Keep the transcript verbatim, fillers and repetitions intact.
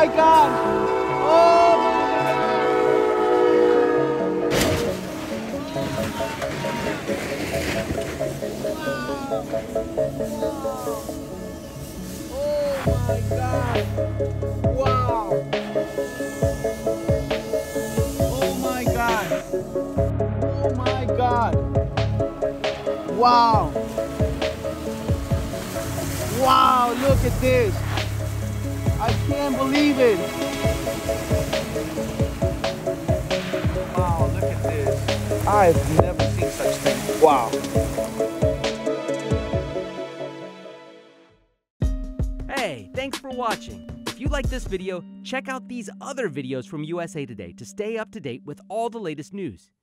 my God! Oh my God! Wow! Oh my God! Oh my God! Wow! Wow! Look at this! I can't believe it! Wow! Look at this! I've never seen such thing. Wow! Hey, thanks for watching. If you like this video, check out these other videos from U S A Today to stay up to date with all the latest news.